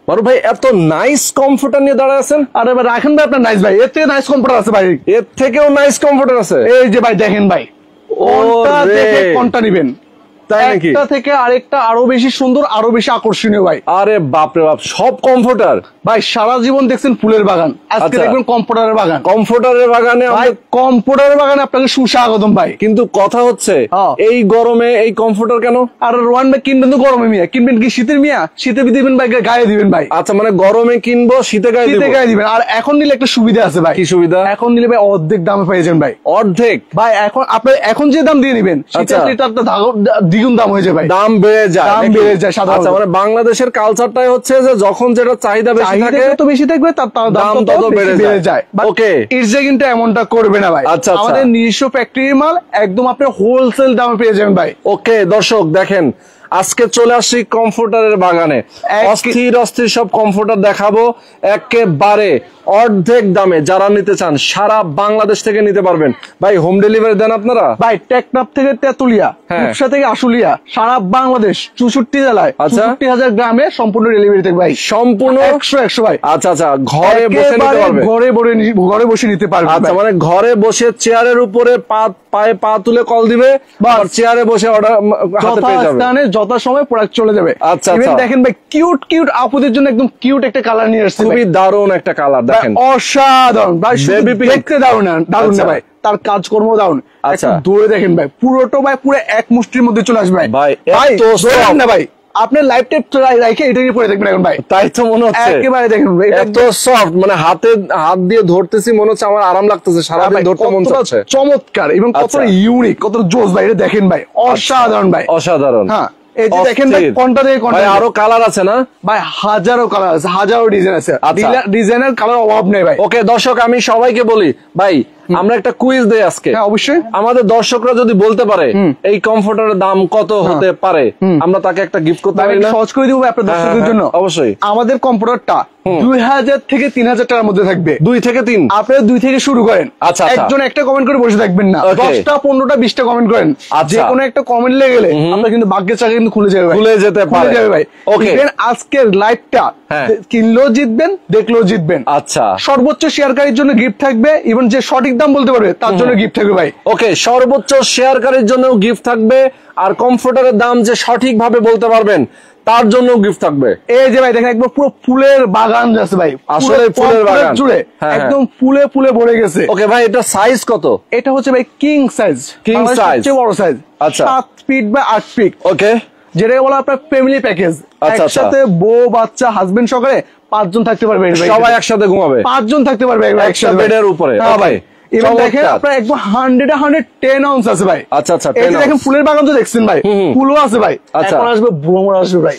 মারুফ ভাই এত nice comforter নিয়ে দাঁড়ায় আছেন। আরে ভাই রাখেন ভাই আপনার নাইস ভাই, এর থেকে নাইস কমফোর্টার আছে ভাই, এর থেকেও নাইস কমফোর্টার আছে। এই যে ভাই দেখেন ভাই, কোনটা দেখে কোনটা নিবেন, তাই নাকি? একটা থেকে আরেকটা আরো বেশি সুন্দর, আরো বেশি আকর্ষণীয় ভাই। আরে বাপরে বাপ, সব কমফোর্টার ভাই সারা জীবন দেখছেন ফুলের বাগান, আজকে দেখবেন কম্পিউটারের বাগান। কমফোর্টারের বাগানে ভাই কম্পিউটারের বাগানে আপনাকে সুস্বাগতম ভাই। কিন্তু কথা হচ্ছে এই গরমে এই কমফোর্টার কেন? আর রোহান ভাই কিনবেন তো গরমে মিয়া, কিনবেন কি শীতের মিয়া? শীতে দিবেন ভাই, গায়ে দিবেন ভাই। আচ্ছা মানে গরমে কিনবো, শীতে গায়ে দিবেন। আর এখন নিলে একটা সুবিধা আছে ভাই। কি সুবিধা? এখন নিলে ভাই অর্ধেক দামে পেয়ে যাবেন ভাই। অর্ধেক? ভাই এখন আপনার এখন যে দাম দিয়ে নিবেন, শীতের লিটারটা দ্বিগুণ দাম হয়ে যায় ভাই, দাম বেড়ে যায়, দাম বেড়ে যায় সাধারণত। আচ্ছা মানে বাংলাদেশের কালচারটাই হচ্ছে যে যখন যেটা চাহিদা বেশি থাকে তো বেশি থাকবে, তার দাম তত বেড়ে যায়। ওকে, ইরজা কিন্তু এমনটা করবে না ভাই। আচ্ছা আমাদের নিজস্ব ফ্যাক্টরির মাল একদম আপনি হোলসেল দামে পেয়ে যাবেন ভাই। ওকে দর্শক দেখেন, আজকে চলে আসছি কমফোর্টারের বাগানে, অস্থির অস্থির সব কমফোর্টার দেখাবো একেবারে অর্ধেক দামে। যারা নিতে চান সারা বাংলাদেশ থেকে নিতে পারবেন। ভাই হোম ডেলিভারি দেন আপনারা? ভাই টেকনাফ থেকে তেতুলিয়া, রূপসা থেকে আশুলিয়া, সারা বাংলাদেশ 64 জেলায় 64,000 গ্রামে সম্পূর্ণ ডেলিভারি থেকে ভাই, সম্পূর্ণ 100 ভাই। আচ্ছা আচ্ছা, ঘরে বসে নিতে পারবেন, ঘরে বসে নিতে পারবেন। আচ্ছা মানে ঘরে বসে চেয়ারের উপরে পায়ে পা তুলে কল দিবে, চেয়ারে বসে অর্ডার হাতে পেয়ে যাবে, যথা সময় প্রোডাক্ট চলে যাবে। আচ্ছা দেখেন ভাই কিউট কিউট আপুদের জন্য একদম কিউট একটা কালার নিয়ে আসছে, খুবই দারুণ একটা কালার দেখেন, অসাধারণ ভাই, দেখতে দারুণ দারুণ না ভাই, তার কাজকর্ম দারুণ। আচ্ছা দূরে দেখেন ভাই, পুরোটা ভাই পুরো এক মুষ্টির মধ্যে চলে আসবে ভাই। এত সফট না ভাই, আপনার লাইফ টাইপ রাখে এটাকে পরে দেখবেন এখন ভাই, তাই তো মনে হচ্ছে একেবারে দেখেন এত সফট, মানে হাত দিয়ে ধরতেছি মনে হচ্ছে আমার আরাম লাগতেছে, সারাদিন ধরতে মন চাচ্ছে। চমৎকার এবং কত ইউনিক, কত জোস ভাই, এটা দেখেন ভাই অসাধারণ ভাই, অসাধারণ। হ্যাঁ এই যে দেখেন ভাই, কোনটা থেকে কোনটা আরো কালার আছে না ভাই? হাজারো কালার আছে, হাজারো ডিজাইন আছে, ডিজাইনের কালার অভাব নেই ভাই। ওকে দর্শক, আমি সবাইকে বলি ভাই, আমরা একটা কুইজ দেই আজকে। অবশ্যই আমাদের দর্শকরা যদি বলতে পারে এই কমফোর্টারের দাম কত হতে পারে, আমরা তাকে একটা গিফট করতে পারি না? সহজ করে দিব আপনার দর্শকদের জন্য। অবশ্যই আমাদের কম্পিউটারটা 2000 থেকে 3000 টাকার মধ্যে থাকবে। 2 থেকে 3? আপনারা 2 থেকে শুরু করেন। আচ্ছা একজন একটা কমেন্ট করে বসে থাকবেন না, 10টা 15টা 20টা কমেন্ট করেন, যে কোনো একটা কমেন্ট লেগে গেলে আপনার কিন্তু ভাগ্যের চাকা কিন্তু খুলে যাবে ভাই, খুলে যেতে পারে ভাই। ওকে আজকের লাইভটা কিনলেও জিতবেন, দেখলেও জিতবেন। আচ্ছা সর্বোচ্চ শেয়ারকারীর জন্য গিফট থাকবে, এবং যে সঠিক দাম বলতে পারবে তার জন্য গিফট থাকবে ভাই। ওকে, সর্বোচ্চ শেয়ারকারীর জন্য গিফট থাকবে, আর কমফোর্টারের দাম যে সঠিক ভাবে বলতে পারবেন তার জন্য গিফট থাকবে। এই যে ভাই দেখেন একবার পুরো ফুলের বাগান আছে ভাই, আসলে ফুলের বাগান জুড়ে একদম ফুলে ফুলে ভরে গেছে। ওকে ভাই, এটা সাইজ কত? এটা হচ্ছে ভাই কিং সাইজ, সবচেয়ে বড় সাইজ। আচ্ছা 7 ফিট বাই 8 ফিট। ওকে, যেটা বলা আপনার ফ্যামিলি প্যাকেজ, একসাথে বউ বাচ্চা হাজবেন্ড সহকারে 5 জন থাকতে পারবে, সবাই একসাথে ঘুমাবে, 5 জন থাকতে পারবে একসাথে বেডের উপরে। হ্যাঁ ভাই, এবার দেখেন আপনার একদম 110 আউন্স আছে ভাই। আচ্ছা আচ্ছা, এই যে দেখেন ফুলের বাগান তো দেখছেন ভাই, ফুলও আছে ভাই। এখন আসবে ভ্রমণ, আসবে ভাই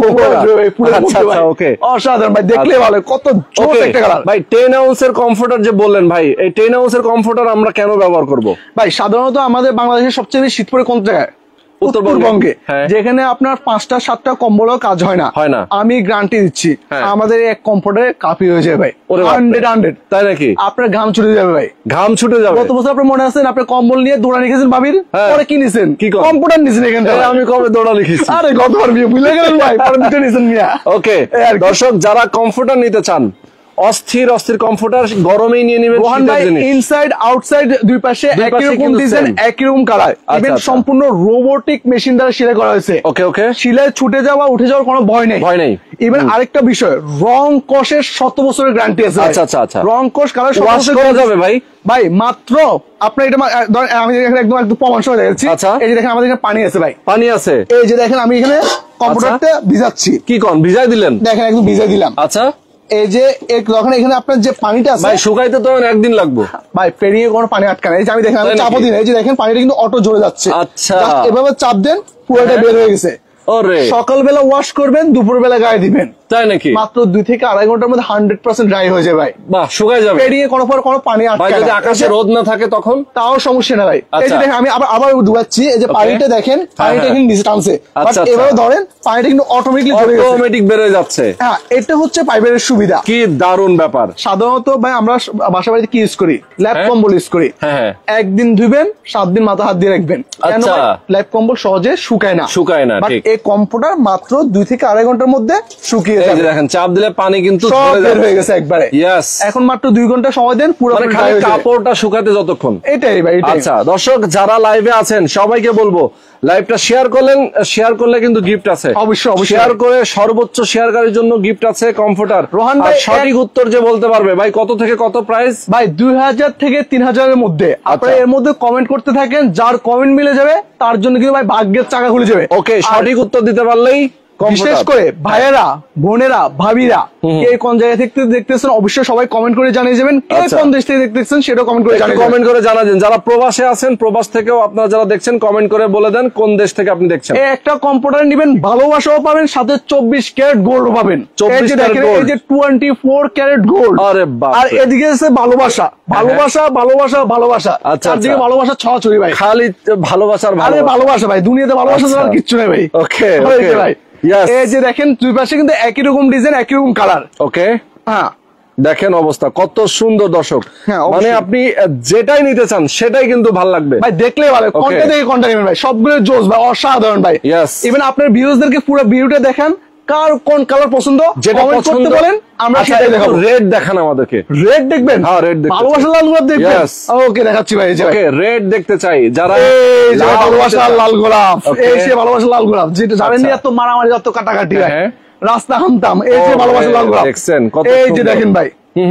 ওকে, অসাধারণ ভাই, দেখলে ভালো, কত জোস একটা কালার ভাই। 10 আউন্সের কমফোর্টার যে বললেন ভাই, এই 10 আউন্সের কমফোর্টার আমরা কেন ব্যবহার করব ভাই? সাধারণত আমাদের বাংলাদেশের সবচেয়ে বেশি শীত পড়ে কোন জায়গায়? উত্তরবঙ্গে, যেখানে আপনার 5টা 7টা কম্বলও কাজ হয় না। আমি গ্যারান্টি দিচ্ছি আমাদের এক কমফোর্টারে কাপি হয়ে যাবে ভাই, 100। তাই নাকি? আপনার ঘাম ছুটে যাবে ভাই, ঘাম ছুটে যাবে। গত বছর আপনার মনে আছে আপনার কম্বল নিয়ে দৌড়া লিখেছেন ভাবির, পরে কি নিছেন? কম্পিউটার নিছেন এখান থেকে। আমি কবে দৌড়া লিখেছি? আরে গতবার ভুলে গেলেন ভাই, পরে দুটো নিছেন মিয়া। ওকে দর্শক, যারা কমফোর্টার নিতে চান, অস্থির অস্থির কমফোর্টার গরমেই নিয়ে নেবেন। ইনসাইড আউটসাইড দুই পাশে একই রকম ডিজাইন, একই রকম কালার, ইভেন সম্পূর্ণ রোবোটিক মেশিন দ্বারা সেলাই করা হয়েছে। ওকে ওকে, সেলাই ছুটে যাওয়া উঠে যাওয়ার কোনো ভয় নেই, ভয় নেই। ইভেন আরেকটা বিষয়, রং কষের 7 বছরের গ্যারান্টি আছে। আচ্ছা আচ্ছা আচ্ছা, রং কষ কালার ওয়াশ করা যাবে ভাই? ভাই মাত্র আপনার এটা আমি একদম একদম প্রমাণ সহ দেখাচ্ছি। এই যে দেখেন আমাদের এখানে পানি আছে ভাই, পানি আছে। এই যে দেখেন আমি এখানে কম্পিউটারটা ভিজাচ্ছি। কি কোন ভিজাই দিলেন? দেখেন একদম ভিজাই দিলাম। আচ্ছা, এই যে যখন এখানে আপনার যে পানিটা আছে ভাই, শুকাইতে তো একদিন লাগবে ভাই, পেরিয়ে কোনো পানি আটকানো। এই যে আমি দেখেন আমি চাপও দিন, এই যে দেখেন পানিটা কিন্তু অটো জ্বলে যাচ্ছে। আচ্ছা, এভাবে চাপ দেন, পুরোটা বের হয়ে গেছে। সকালবেলা ওয়াশ করবেন, দুপুরবেলা গায়ে দিবেন, তাই নাকি? মাত্র 2 থেকে আড়াই ঘন্টার মধ্যে 100% ড্রাই হয়ে যাবে ভাই। বাহ, শুকায় যাবে, পেরিয়ে কোনো পানি আটকায় না। যদি আকাশে রোদ না থাকে তখন তাও সমস্যা না ভাই। এই যে দেখেন আমি আবার ডুবাচ্ছি, এই যে পানিটা দেখেন, পানিটা কিন্তু নিচে টানছে, বাট এভাবে ধরেন পানিটা কিন্তু অটোমেটিক বের হয়ে যাচ্ছে। হ্যাঁ, এটা হচ্ছে পাইপের সুবিধা। কি দারুণ ব্যাপার। সাধারণত ভাই আমরা বাসা বাড়িতে কি ইউজ করি? ল্যাপ কম্বল ইউজ করি। একদিন ধুবেন, 7 দিন মাথা হাত দিয়ে রাখবেন। কেন? ল্যাপ কম্বল সহজে শুকায় না, শুকায় না। এই কম্পিউটার মাত্র 2 থেকে 2.5 ঘন্টার মধ্যে শুকিয়ে যাবে। এই যে দেখেন চাপ দিলে পানি কিন্তু সব বের হয়ে গেছে একবারে। ইয়েস, এখন মাত্র 2 ঘন্টা সময় দেন পুরো কাপড়টা শুকাতে যতক্ষণ। এটাই ভাই। আচ্ছা দর্শক যারা লাইভে আছেন সবাইকে বলবো লাইভটা শেয়ার করলে কিন্তু গিফট আছে। অবশ্যই শেয়ার করে সর্বোচ্চ শেয়ারকারীর জন্য গিফট আছে কমফোর্টার। রোহান ভাই সঠিক উত্তর যে বলতে পারবে ভাই কত থেকে কত প্রাইস? ভাই 2000 থেকে 3000 এর মধ্যে। আপনারা এর মধ্যে কমেন্ট করতে থাকেন, যার কমেন্ট মিলে যাবে তার জন্য কিন্তু ভাই ভাগ্যের চাকা খুলে যাবে। ওকে, সঠিক উত্তর দিতে পারলেই বিশেষ করে ভাইয়েরা, বোনেরা, ভাবিরা কে কোন জায়গা থেকে দেখতেছেন অবশ্যই সবাই কমেন্ট করে জানিয়ে যাবেন। কে কোন দেশ থেকে দেখতেছেন সেটাও কমেন্ট করে জানাবেন। যারা প্রবাসে আছেন, প্রবাস থেকেও আপনারা যারা দেখছেন কমেন্ট করে বলে দেন কোন দেশ থেকে আপনি দেখছেন। এই একটা কম্পিউটার নেবেন, ভালোবাসাও পাবেন, সাথে 24 ক্যারেট গোল্ড পাবেন। 24 ক্যারেট গোল্ড, এই যে 24 ক্যারেট গোল্ড। আরে বাপ, আর এদিকে আছে ভালোবাসা, ভালোবাসা, ভালোবাসা, ভালোবাসা। চারদিকে ভালোবাসা ছড়াছড়ি ভাই, খালি ভালোবাসার ভালোবাসা ভাই, দুনিয়াতে ভালোবাসা ছাড়া আর কিচ্ছু নেই ভাই। ওকে ভাই এই যে দেখেন দুই পাশে কিন্তু একই রকম ডিজাইন, একই রকম কালার। ওকে, হ্যাঁ দেখেন অবস্থা কত সুন্দর দর্শক। মানে আপনি যেটাই নিতে চান সেটাই কিন্তু ভালো লাগবে ভাই, দেখলে ভালো। কোনটা থেকে কোনটা নেবেন ভাই, সবগুলো জোস ভাই, অসাধারণ ভাই। ইভেন আপনার ভিউয়ারদেরকে পুরো ভিডিওটা দেখান, কার কোন কালার পছন্দ যেটা করতে বলেন, আমরা সেটাই দেখাবো। রেড দেখান আমাদেরকে। রেড দেখবেন? হ্যাঁ রেড দেখতে, ভালোবাসা লাল গোলাপ দেখবেন। ওকে দেখাচ্ছি ভাই। ওকে, রেড দেখতে চাই যারা ভালোবাসা লাল গোলাপ, এই যে ভালোবাসা লাল গোলাপ, যেটা জানেন না এত মারামারি এত কাটাকাটি ভাই, রাস্তা হামতাম, এই যে ভালোবাসা লাল গোলাপ দেখছেন, এই যে দেখেন ভাই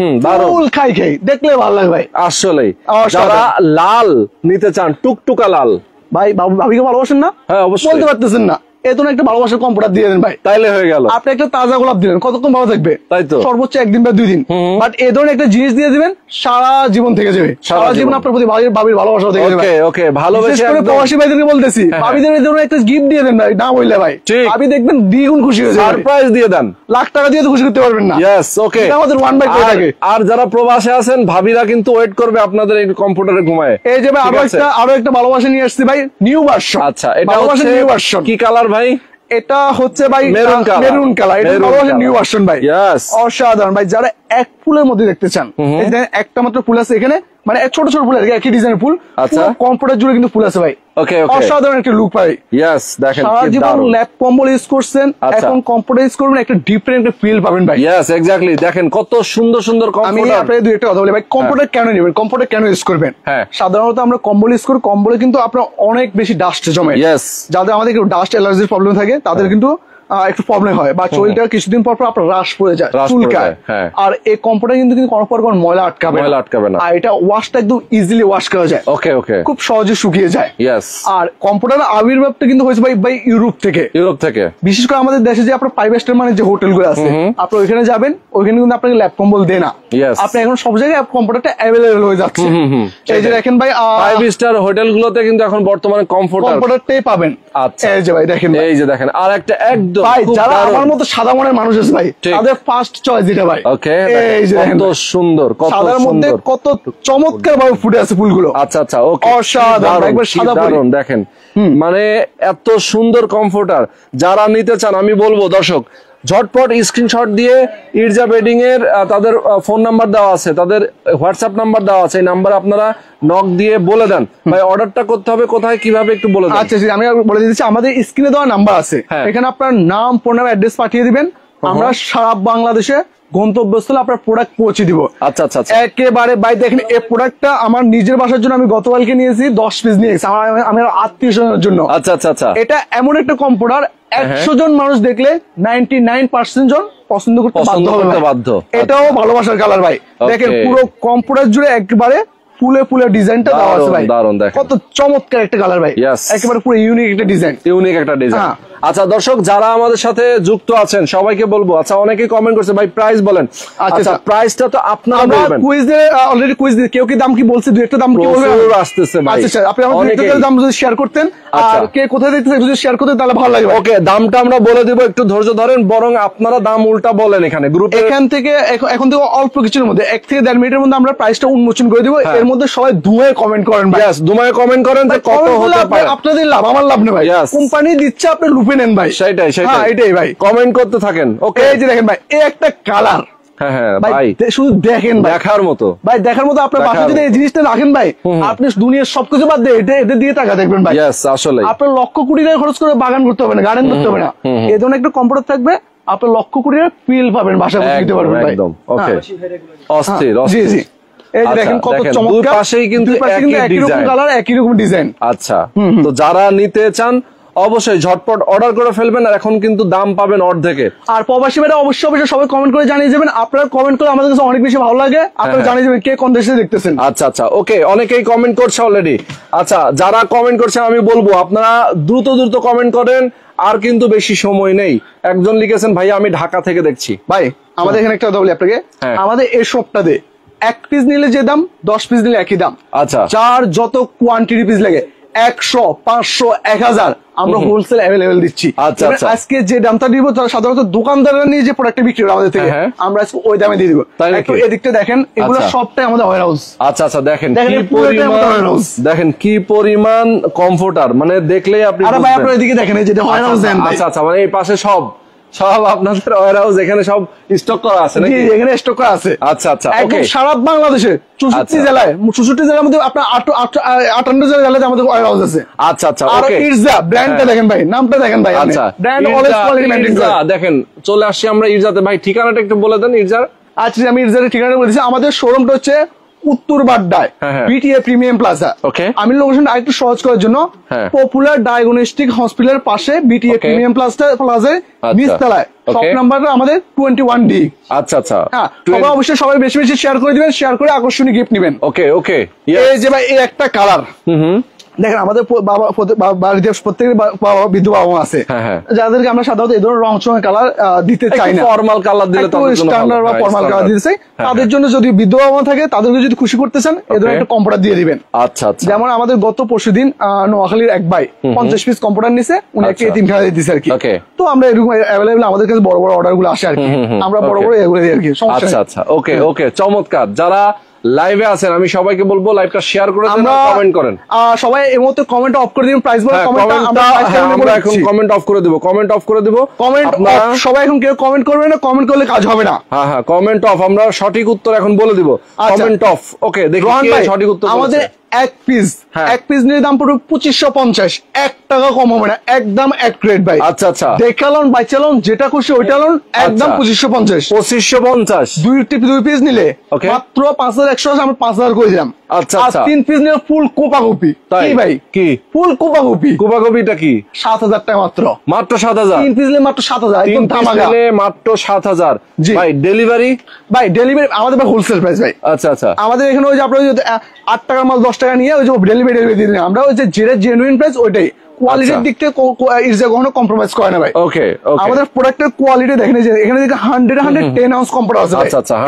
ফুল খাই দেখলে ভালো লাগে ভাই। আসলেই যারা লাল নিতে চান, টুকটুকা লাল, ভাই ভাবিকে ভালোবাসেন না? হ্যাঁ অবশ্যই। বলতে পারতেছেন না, এতো একটা ভালোবাসার কম্পিউটার দিয়ে দেন ভাই, তাইলে হয়ে গেল। আপনি একটা তাজা গোলাপ দিলেন, কতক্ষণ ভালো থাকবে? তাই তো, সর্বোচ্চ 1 দিন বা 2 দিন। বাট এই ধরনের একটা জিনিস দিয়ে দিবেন, সারা জীবন থেকে যাবে, সারা জীবন আপনার প্রতি ভাবির ভালোবাসা থেকে যাবে। ওকে ওকে, ভালোবেসে একদম প্রবাসী ভাইদেরকে বলতেছি, ভাবিদের এই ধরনের একটা গিফট দিয়ে দেন ভাই, না বললে ভাই ভাবি দেখবেন দ্বিগুণ খুশি হয়ে যাবে। সারপ্রাইজ দিয়ে দেন, লাখ টাকা দিয়ে তো খুশি করতে পারবেন না। ইয়েস, ওকে, এটা আমাদের ওয়ান বাই করে থাকে। আর যারা প্রবাসে আছেন ভাবিরা কিন্তু ওয়েট করবে আপনাদের এই কম্পিউটারে ঘুমায়। এই যে ভাই আরো একটা ভালোবাসা নিয়ে আসছি ভাই, নিউ ভার্সন। আচ্ছা, এটা হচ্ছে নিউ ভার্সন। কি কালার ভাই? এটা হচ্ছে ভাই মেরুন কালার। এটা ভালোবাসা নিউ ভার্সন ভাই, অসাধারণ ভাই। যারা এক ফুলের মধ্যে দেখতে চান, একটা মাত্র ফুল আছে এখানে, মানে ছোট ছোট ফুল আছে, একই ডিজাইনের ফুল। আচ্ছা, কম্পিউটার জুড়ে কিন্তু ফুল আছে ভাই। ওকে, অসাধারণ একটা লুক পাই। ইয়েস, দেখেন সারা জীবন ল্যাপ কম্বল ইউজ করছেন, এখন কম্পিউটার ইউজ করবেন, একটা ডিফারেন্ট একটা ফিল পাবেন ভাই। Yes, exactly. দেখেন কত সুন্দর সুন্দর কম্পিউটার। আমি আপনাদের দুই একটা কথা বলি ভাই, কম্পিউটার কেন নেবেন, কম্পিউটার কেন ইউজ করবেন? সাধারণত আমরা কম্বল ইউজ করি, কম্বলে কিন্তু আপনার অনেক বেশি ডাস্ট জমে। যাদের আমাদের ডাস্ট অ্যালার্জির প্রবলেম থাকে তাদের কিন্তু একটু প্রবলেম হয়, বা শরীরটা কিছুদিন পর আপনার রাশ পড়ে যায়, চুলকায়। আর এই কম্পিউটার কিন্তু কোনো ময়লা আটকাবে না, আর এটা ওয়াশটা একদম ইজিলি ওয়াশ করা যায়। ওকে ওকে, খুব সহজে শুকিয়ে যায়। আর কম্পিউটার আবির্ভাবটা কিন্তু হয়েছে ভাই ইউরোপ থেকে। বিশেষ করে আমাদের দেশে যে আপনার 5 স্টার মানে যে হোটেল গুলো আছে, আপনি ওইখানে যাবেন, ওইখানে কিন্তু আপনাকে ল্যাপ কম্বল দেয় না। আপনি এখন সব জায়গায় কম্পিউটারটা অ্যাভেলেবল হয়ে যাচ্ছে। এই যে দেখেন ভাই 5 স্টার হোটেল গুলোতে কিন্তু এখন বর্তমানে কম্পিউটারটাই পাবেন। আচ্ছা, এই যে ভাই দেখেন, এই যে দেখেন, আর একটা একদম ভাই যারা আমার মতো সাদা মনের মানুষ আছে ভাই, তাদের ফার্স্ট চয়েস এটা ভাই। ওকে, এই যে কত সুন্দর, কত সাদার মধ্যে কত চমৎকার ভাবে ফুটে আছে ফুলগুলো। আচ্ছা আচ্ছা, ওকে, অসাধারণ, একবার সাদা দারুণ। দেখেন মানে এত সুন্দর কমফোর্টার যারা নিতে চান, আমি বলবো দর্শক ঝটপট স্ক্রিনশট দিয়ে ইরজা বেডিং এর তাদের ফোন নাম্বার দেওয়া আছে, তাদের হোয়াটসঅ্যাপ নাম্বার দেওয়া আছে, এই নাম্বার আপনারা নক দিয়ে বলে দেন ভাই অর্ডারটা করতে হবে কোথায়, কিভাবে একটু বলে দেন। আচ্ছা, আমি বলে দিচ্ছি, আমাদের স্ক্রিনে দেওয়া নাম্বার আছে, এখানে আপনার নাম, ফোন নাম্বার, অ্যাড্রেস পাঠিয়ে দিবেন, আমরা সারা বাংলাদেশে গন্তব্যস্থলে আপনার প্রোডাক্ট পৌঁছে দিব। আচ্ছা আচ্ছা, একেবারে ভাই দেখেন, এই প্রোডাক্টটা আমার নিজের বাসার জন্য আমি গতকালকে নিয়েছি, 10 পিস নিয়েছি আমার আত্মীয় স্বজনের জন্য। আচ্ছা আচ্ছা আচ্ছা, এটা এমন একটা কম্পিউটার 100 জন মানুষ দেখলে 99% জন পছন্দ করতে বাধ্য। এটাও ভালোবাসার কালার ভাই। দেখেন পুরো কম্পিউটার জুড়ে একবারে ফুলে ফুলে ডিজাইনটা দেওয়া আছে ভাই, কত চমৎকার একটা কালার ভাই, একেবারে পুরো ইউনিক একটা ডিজাইন। আচ্ছা দর্শক যারা আমাদের সাথে যুক্ত আছেন সবাইকে বলবো, আচ্ছা অনেকেই কমেন্ট করছে ভাই প্রাইস বলেন। আচ্ছা প্রাইসটা তো আপনারা বলবেন, কুইজে অলরেডি কুইজ দিয়ে কেউ কি দাম কি বলছে, দুই একটা দাম কি বলবেন আসতেছে ভাই। আচ্ছা আপনি আমাদের দাম যদি শেয়ার করতেন, আর কে কোথায় দেখতেছেন যদি শেয়ার করতেন তাহলে ভালো লাগবে। ওকে, দামটা আমরা বলে দিব, একটু ধৈর্য ধরেন, বরং আপনারা দাম উল্টা বলেন এখানে গ্রুপে। এখন থেকে অল্প কিছুর মধ্যে 1 থেকে 1.5 মিনিটের মধ্যে আমরা প্রাইসটা উন্মোচন করে দিব। এর মধ্যে সবাই ধুয়ে কমেন্ট করেন ভাই, ধুয়ে কমেন্ট করেন যে কত হতে পারে। আপনাদের লাভ, আমার লাভ নেই ভাই, কোম্পানি দিচ্ছে, আপনি লুপে নেন ভাই। সেটাই এটাই ভাই, কমেন্ট করতে থাকেন। ওকে, এই যে দেখেন ভাই, এই একটা কালার হ্যাঁ হ্যাঁ ভাই, শুধু দেখেন ভাই, দেখার মতো ভাই, দেখার মতো। আপনার বাসায় যদি এই জিনিসটা রাখেন ভাই, আপনি দুনিয়ার সবকিছু বাদ দিয়ে এটা দিয়ে টাকা দেখবেন ভাই। আসলে আপনার লক্ষ কোটি টাকা খরচ করে বাগান করতে হবে না, গার্ডেন করতে হবে না। এই ধরনের একটা কম্পিউটার থাকবে, আপনার লক্ষ কোটি টাকা ফিল পাবেন, বাসা দিতে পারবেন ভাই। একদম ওকে, অস্থির জি জি। এই দেখেন কত চমৎকার, দুই পাশেই কিন্তু একই রকম কালার, একই রকম ডিজাইন। আচ্ছা, তো যারা নিতে চান অবশ্যই ঝটপট অর্ডার করে ফেলবেন, আর এখন কিন্তু দাম পাবেন অর্ধেকে। আর প্রবাসী ভাইরা অবশ্যই অবশ্যই সবাই কমেন্ট করে জানিয়ে যাবেন, আপনারা কমেন্ট করে আমাদের কাছে অনেক বেশি ভালো লাগে, আপনারা জানিয়ে যাবেন কে কোন দেশে দেখতেছেন। আচ্ছা আচ্ছা ওকে, অনেকেই কমেন্ট করছে অলরেডি। আচ্ছা, যারা কমেন্ট করছেন আমি বলবো আপনারা দ্রুত দ্রুত কমেন্ট করেন, আর কিন্তু বেশি সময় নেই। একজন লিখেছেন ভাই আমি ঢাকা থেকে দেখছি। ভাই আমাদের এখানে একটা কথা বলি আপনাকে, আমাদের এই শপটাতে 1 পিস নিলে যে দাম, 10 পিস নিলে একই দাম। আচ্ছা, যার যত কোয়ান্টিটি পিস লাগে 100, 500, 1000 আমরা হোলসেল অ্যাভেলেবেল দিচ্ছি। আচ্ছা, আজকে যে দামটা দিব সাধারণত দোকানদাররা নিয়ে যে প্রোডাক্ট বিক্রি করে আমাদের থেকে, আমরা আজকে ওই দামে দিয়ে দিব। একটু এদিকটা দেখেন, এগুলো সবটাই আমাদের ওয়্যার হাউস। আচ্ছা আচ্ছা, দেখেন কি পরিমাণ কমফোর্টার, মানে দেখলেই আপনি। আরে ভাই আপনারা এদিকে দেখেন, এই যে ওয়্যার হাউস দেন। আচ্ছা আচ্ছা, মানে এই পাশে সব আপনাদের ওয়্যার হাউস, এখানে সব স্টক করা আছে নাকি? এখানে স্টক করা আছে। আচ্ছা আচ্ছা ওকে, সারা বাংলাদেশে 64 জেলায়, 64 জেলার মধ্যে আপনার 58 জেলাতে আমাদের ওয়্যার হাউস আছে। আচ্ছা আচ্ছা আর ওকে, ইরজা ব্র্যান্ডটা দেখেন ভাই, নামটা দেখেন ভাই। আচ্ছা, ব্র্যান্ড অলওয়েজ কোয়ালিটি মেইনটেইন করে। দেখেন চলে আসছি আমরা ইরজাতে। ভাই ঠিকানাটা একটু বলে দেন ইরজার। আচ্ছা, আমি ইরজার ঠিকানাটা বলছি। আমাদের শোরুমটা হচ্ছে উত্তর বাড্ডায়, বিটিএ প্রিমিয়াম প্লাজা। আমি লোকেশনটা আরেকটু সহজ করার জন্য পপুলার ডায়াগনস্টিক হসপিটালের পাশে বিটিএ প্রিমিয়াম প্লাজায় নিচতলায়, শপ নাম্বারটা আমাদের 21D। আচ্ছা আচ্ছা, তবে অবশ্যই সবাই বেশি বেশি শেয়ার করে দিবেন, শেয়ার করে আকর্ষণীয় গিফট নেবেন। ওকে ওকে, এই যে ভাই এই একটা কালার, দেখেন আমাদের বাড়িতে প্রত্যেকের বৃদ্ধ বাবা মা আছে, যাদেরকে আমরা সাধারণত এই ধরনের রং চঙের কালার দিতে চাই না, ফর্মাল কালার দিলে স্ট্যান্ডার্ড বা ফর্মাল কালার দিতে চাই। তাদের জন্য যদি বৃদ্ধ বাবা মা থাকে, তাদেরকে যদি খুশি করতে চান, এই ধরনের একটা কম্পিউটার দিয়ে দিবেন। আচ্ছা আচ্ছা, যেমন আমাদের গত পরশুদিন নোয়াখালীর এক ভাই 50 পিস কম্পিউটার নিছে, উনি একটা এতিমখানা দিচ্ছে আর কি। তো আমরা এরকম অ্যাভেলেবল, আমাদের কাছে বড় বড় অর্ডার গুলো আসে আর কি, আমরা বড় বড় এগুলো দিই আর কি। আচ্ছা আচ্ছা ওকে ওকে, চমৎকার। যারা লাইভে আছেন আমি সবাইকে বলবো লাইভটা শেয়ার করে দেন, কমেন্ট করেন। সবাই এই মুহূর্তে কমেন্ট অফ করে দিন, প্রাইস বলে আমরা এখন কমেন্ট অফ করে দিব, কমেন্ট অফ করে দিব। কমেন্ট সবাই এখন কেউ কমেন্ট করবে না, কমেন্ট করলে কাজ হবে না। হ্যাঁ হ্যাঁ, কমেন্ট অফ, আমরা সঠিক উত্তর এখন বলে দিব। Comment of. ওকে, দেখি কে সঠিক উত্তর। আমাদের এক পিস নিয়ে দাম পড়বে 2550, 1 টাকা কম হবে না, একদম এক রেট ভাই। আচ্ছা আচ্ছা, দেখালন বাইচালন যেটা খুশি ওইটা লন, একদম 2550। 2550 দুই পিস নিলে মাত্র 5100, আমরা 5000 করে দিলাম। আচ্ছা আচ্ছা, 3 পিস নিলে ফুল কোপাকপি। কি ভাই, কি ফুল কোপাকপি? কোপাকপিটা কি? 7000 টাকা মাত্র। মাত্র 7000? 3 পিস নিলে মাত্র 7000, একদম ধামাকা। মাত্র 7000 ভাই। ডেলিভারি? ভাই ডেলিভারি আমাদের হোলসেল প্রাইস ভাই। আচ্ছা আচ্ছা, আমাদের এখানে ওই যে আপনার 8 টাকার মাল 10 টাকা নিয়ে ওই যে ডেলিভারি দিয়ে দিন, আমরা ওই যে যেটা জেনুইন প্রাইস ওইটাই। কোয়ালিটির দিক থেকে ইরজা কখনো কম্প্রোমাইজ করে না ভাই। ওকে ওকে, আমাদের প্রোডাক্টের কোয়ালিটি দেখেন, যে এখানে দেখেন 10 আউন্স কম্পিউটার আছে। আচ্ছা আচ্ছা,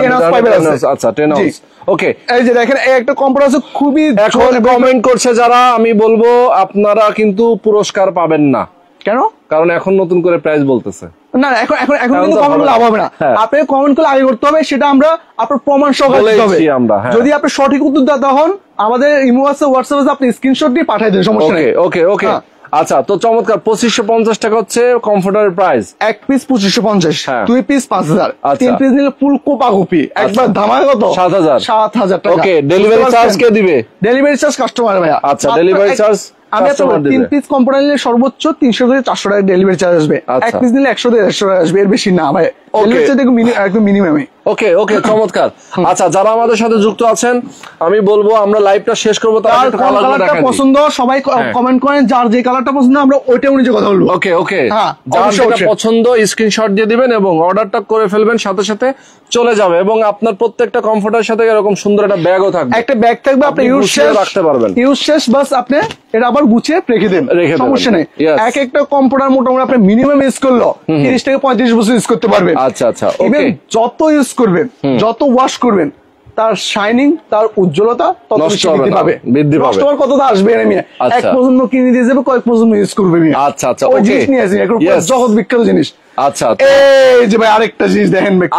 10 আউন্স। ওকে, এই যে দেখেন এই একটা কম্পিউটার আছে, খুবই। এখন কমেন্ট করছে যারা, আমি বলবো আপনারা কিন্তু পুরস্কার পাবেন না। কেন? কারণ এখন নতুন করে প্রাইস বলতেছে। না এখন কিন্তু কমেন্ট করলে লাভ হবে না। আপনি কমেন্ট করলে আগে করতে হবে, সেটা আমরা আপনার প্রমাণ সহকারে দিতে হবে। যদি আপনি সঠিক উত্তরদাতা হন, আমাদের ইমো আছে, হোয়াটসঅ্যাপ আছে, আপনি স্ক্রিনশট দিয়ে পাঠিয়ে দেন, সমস্যা নেই। ওকে ওকে, আচ্ছা, তো চমৎকার। 2550 টাকা হচ্ছে কমফোর্টারের প্রাইস। 1 পিস 2550, 2 পিস 5000, 3 পিস নিলে ফুল কোপাকপি, একবার ধামাকা কত? 7000 টাকা। ওকে, ডেলিভারি চার্জ কে দিবে? ডেলিভারি চার্জ কাস্টমার ভাইয়া। আচ্ছা, ডেলিভারি চার্জ আমি 3 পিস কম্পিউটার নিলে সর্বোচ্চ 300 থেকে 400 টাকা ডেলিভারি চার্জ আসবে। 1 পিস নিলে 100 থেকে 150 টাকা আসবে, এর বেশি না ভাই। একদম মিনিমামই। ওকে ওকে, চমৎকার। আচ্ছা, যারা আমাদের সাথে যুক্ত আছেন, আমি বলবো আমরা লাইভটা শেষ করবো, তার কালারটা পছন্দ সবাই কমেন্ট করেন, যার যে কালারটা পছন্দ আমরা ওইটা অনুযায়ী কথা বলবো। ওকে ওকে, যার যেটা পছন্দ স্ক্রিনশট দিয়ে দিবেন এবং অর্ডারটা করে ফেলবেন, সাথে সাথে চলে যাবে। এবং আপনার প্রত্যেকটা কমফোর্টের সাথে এরকম সুন্দর একটা ব্যাগও থাকবে, একটা ব্যাগ থাকবে, আপনি ইউজ শেষ রাখতে পারবেন। ইউজ শেষ বাস আপনি এটা আবার গুছিয়ে রেখে দেন, সমস্যা নেই। একটা কম্পিউটার মোটামুটি আপনি মিনিমাম ইউজ করলো 30 থেকে 35 বছর ইউজ করতে পারবেন। আচ্ছা আচ্ছা, ওকে। যত ইউজ করবেন, যত ওয়াশ করবেন, তার শাইনিং, তার উজ্জ্বলতা তত বেশি বৃদ্ধি পাবে। কাস্টমার কতটা আসবে না মিয়া, এক প্রজন্ম কিনে দিয়ে যাবে, কয়েক প্রজন্ম ইউজ করবে মিয়া। আচ্ছা আচ্ছা, ওই জিনিস নিয়ে আসি, জগৎ বিখ্যাত জিনিস। আচ্ছা, এই যে ভাই আরেকটা জিনিস দেখেন ভাই,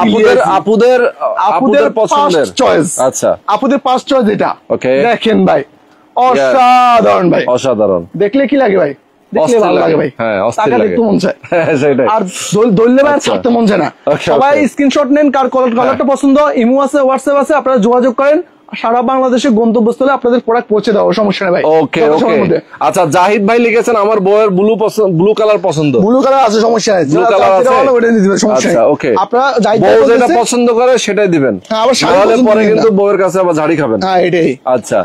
আপুদের পছন্দের চয়েস। আচ্ছা, আপুদের ফার্স্ট চয়েস এটা। দেখেন ভাই, অসাধারণ ভাই, অসাধারণ। দেখলে কি লাগে ভাই? দেখলে ভালো লাগে ভাই, হ্যাঁ টাকা দেখতে মন চায় সেটাই, আর দৌড়লে ভাই ছাড়তে মন চায় না। সবাই স্ক্রিনশট নেন, কার কালারটা পছন্দ, ইমো আছে, হোয়াটসঅ্যাপ আছে, আপনারা যোগাযোগ করেন, সারা বাংলাদেশে গন্তব্যস্থলে আপনাদের প্রোডাক্ট পৌঁছে দেওয়া, সমস্যা নেই ভাই। ওকে ওকে। আচ্ছা জাহিদ ভাই লিখেছেন আমার বউয়ের ব্লু কালার পছন্দ। ব্লু কালার আছে, সমস্যা নেই, ব্লু কালার আছে, ওটা দিয়ে দিবেন, সমস্যা নেই। আচ্ছা ওকে, আপনারা বউ যেটা পছন্দ করে সেটাই দিবেন, আবার তাহলে পরে কিন্তু বউয়ের কাছে আবার ঝাড়ি খাবেন। হ্যাঁ এটাই। আচ্ছা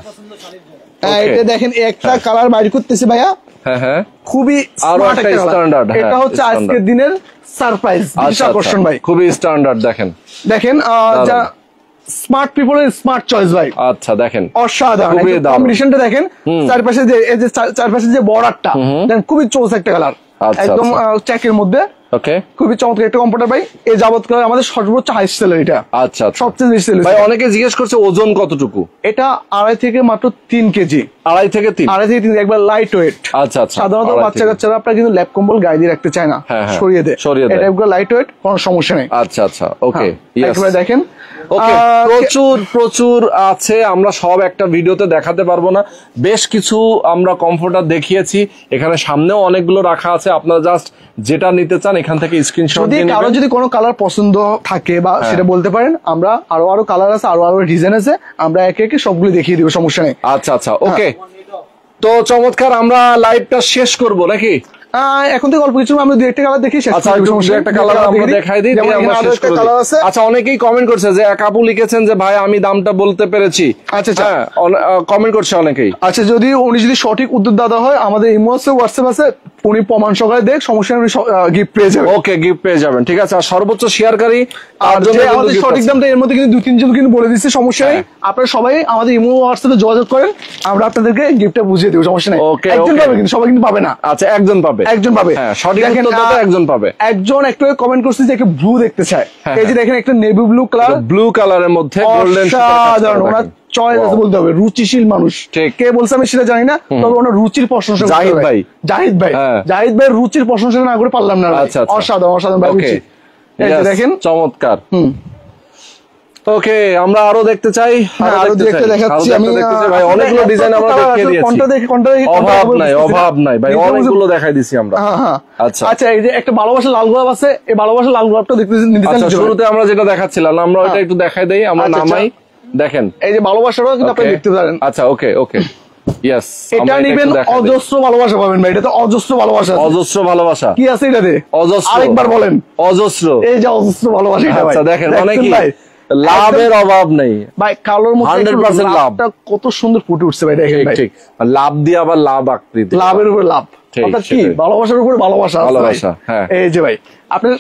এটা দেখেন একটা কালার বাইর করতেছি ভাইয়া, হ্যাঁ হ্যাঁ, খুবই আরো একটা স্ট্যান্ডার্ড, এটা হচ্ছে আজকের দিনের সারপ্রাইজ, বিশেষ আকর্ষণ ভাই, খুবই স্ট্যান্ডার্ড। দেখেন দেখেন যা স্মার্ট পিপলের স্মার্ট চয়েস ভাই। আচ্ছা দেখেন অসাধারণ কম্বিনেশনটা দেখেন, চারপাশে যে এই যে চারপাশে যে বর্ডারটা দেখেন, খুবই চোস একটা কালার, একদম চেকের মধ্যে। ওকে, খুবই চমৎকার একটা কম্পিউটার ভাই, এই যাবত কালার আমাদের সর্বোচ্চ হাই সেলার এটা। আচ্ছা সবচেয়ে বেশি সেলার ভাই। অনেকে জিজ্ঞেস করছে ওজন কতটুকু? এটা 2.5 থেকে মাত্র 3 কেজি। 2.5 থেকে 3, 2.5 থেকে 3, একবার লাইট ওয়েট। আচ্ছা আচ্ছা। সাধারণত বাচ্চা কাচ্চারা আপনারা কিন্তু ল্যাপ কম্বল গায়ে দিয়ে রাখতে চায় না, সরিয়ে দেয়, এটা একবার লাইট ওয়েট, কোনো সমস্যা নেই। আচ্ছা আচ্ছা ওকে, একবার দেখেন। ওকে, প্রচুর আছে, আমরা সব একটা ভিডিওতে দেখাতে পারবো না, বেশ কিছু আমরা কমফোর্টার দেখিয়েছি, এখানে সামনেও অনেকগুলো রাখা আছে, আপনারা জাস্ট যেটা নিতে চান এখান থেকে স্ক্রিনশট দিয়ে নেবেন। কারো যদি কোনো কালার পছন্দ থাকে বা সেটা বলতে পারেন, আমরা আরো কালার আছে, আরো ডিজাইন আছে, আমরা একে একে সবগুলো দেখিয়ে দিব, সমস্যা নেই। আচ্ছা আচ্ছা ওকে, তো চমৎকার, আমরা লাইভটা শেষ করব নাকি? এখন থেকে অল্প কিছু আমরা দুই একটা কালার দেখি, একটা কালার আমরা দেখাই দিই, আচ্ছা অনেকেই কমেন্ট করছে যে এক আপু লিখেছেন যে ভাই আমি দামটা বলতে পেরেছি। আচ্ছা কমেন্ট করছে অনেকেই। আচ্ছা উনি যদি সঠিক উত্তর দাদা হয়, আমাদের ইমো আছে, হোয়াটসঅ্যাপ আছে, উনি প্রমাণ সহকারে দেখ, সমস্যা নেই, গিফট পেয়ে যাবেন। ওকে, গিফট পেয়ে যাবেন, ঠিক আছে। আর সর্বোচ্চ শেয়ারকারী আর আমাদের সঠিক দামটা এর মধ্যে কিন্তু 2-3 জন কিন্তু বলে দিচ্ছে, সমস্যা নেই। আপনারা সবাই আমাদের ইমো হোয়াটসঅ্যাপে যোগাযোগ করেন, আমরা আপনাদেরকে গিফটটা বুঝিয়ে দেব, সমস্যা নেই। একজন পাবে কিন্তু, সবাই কিন্তু পাবে না। আচ্ছা একজন পাবে, হ্যাঁ সঠিক উত্তরটা একজন পাবে। একজন একটু কমেন্ট করছে যে একটা ব্লু দেখতে চায়, এই যে দেখেন একটা নেভি ব্লু কালারের মধ্যে গোল্ডেন সাধারণ, ওনার চয়েস আছে বলতে হবে, রুচিশীল মানুষ। কে বলছে আমি সেটা জানি না, তবে ওনার রুচির প্রশংসা জাহিদ ভাই রুচির প্রশংসা না করে পারলাম না। অসাধারণ ভাই, রুচি দেখেন, চমৎকার। ওকে, আমরা আরো দেখতে চাই, আরো দেখতে দেখাচ্ছি আমি ভাই, অনেকগুলো ডিজাইন আমরা দেখিয়ে দিয়েছি, অভাব নাই ভাই, অনেকগুলো দেখাই দিছি আমরা। আচ্ছা এই যে একটা ভালোবাসা লাল গোলাপ আছে, এই ভালোবাসা লাল গোলাপটা দেখতে নিতে শুরুতে আমরা যেটা দেখাচ্ছিলাম, আমরা ওইটা একটু দেখাই দেই, আমরা নামাই, দেখেন এই যে ভালোবাসাটাও কিন্তু আপনি দেখতে পারেন। আচ্ছা ওকে ওকে, ইয়েস, এটা নেবেন, অজস্র ভালোবাসা পাবেন ভাই, এটা তো অজস্র ভালোবাসা, অজস্র ভালোবাসা কি আছে এটাতে? অজস্র, আরেকবার বলেন, অজস্র, এই যে অজস্র ভালোবাসা। আচ্ছা দেখেন, মানে কি লাভের অভাব নেই ভাই, কালোর মধ্যে 100% লাভটা কত সুন্দর ফুটে উঠছে ভাই, দেখেন ভাই, ঠিক লাভ দিয়ে আবার লাভ আকৃতি, লাভের উপর লাভ, অর্থাৎ কি ভালোবাসার উপর ভালোবাসা। হ্যাঁ, এই যে ভাই আপনার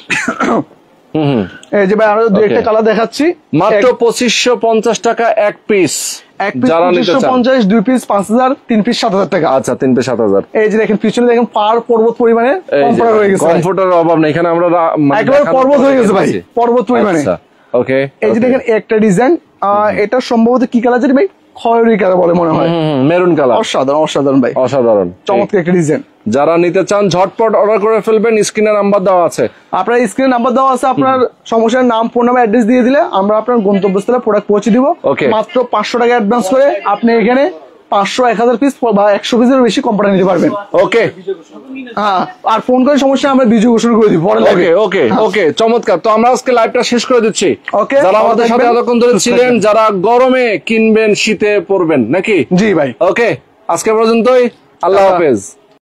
এই যে ভাই আরো দুই একটা কালার দেখাচ্ছি, মাত্র 2550 টাকা এক পিস, এক পিস 2550, 2 পিস 5000, 3 পিস 7000 টাকা। আচ্ছা 3 পিস 7000। এই যে দেখেন পিছনে দেখেন পাহাড় পর্বত পরিমাণে কমফোর্টার হয়ে গেছে, কমফোর্টারের অভাব নেই এখানে, আমরা একবার পর্বত হয়ে গেছে ভাই, পর্বত পরিমাণে। ওকে, এই যে দেখেন একটা ডিজাইন, এটা সম্ভবত কি কালার জানি ভাই, খয়েরি কালার বলে মনে হয়, মেরুন কালার। অসাধারণ ভাই, অসাধারণ চমৎকার একটা ডিজাইন। যারা নিতে চান ঝটপট অর্ডার করে ফেলবেন, স্ক্রিনে নাম্বার দেওয়া আছে, আপনার স্ক্রিনে নাম্বার দেওয়া আছে, আপনার সমস্যার নাম, ফোন নাম্বার, অ্যাড্রেস দিয়ে দিলে আমরা আপনার গন্তব্যস্থলে প্রোডাক্ট পৌঁছে দিব। মাত্র 500 টাকা অ্যাডভান্স করে আপনি এখানে 500, 1000 পিস বা 100 পিসের বেশি কম্পিউটার নিতে পারবেন। ওকে, হ্যাঁ, আর ফোন করে সমস্যা আমরা বিজয় ঘোষণা করে দিব পরে। ওকে চমৎকার। তো আমরা আজকে লাইভটা শেষ করে দিচ্ছি। যারা আমাদের সাথে এতক্ষণ ধরে ছিলেন, যারা গরমে কিনবেন, শীতে পরবেন নাকি? জি ভাই। ওকে, আজকে পর্যন্তই, আল্লাহ হাফেজ।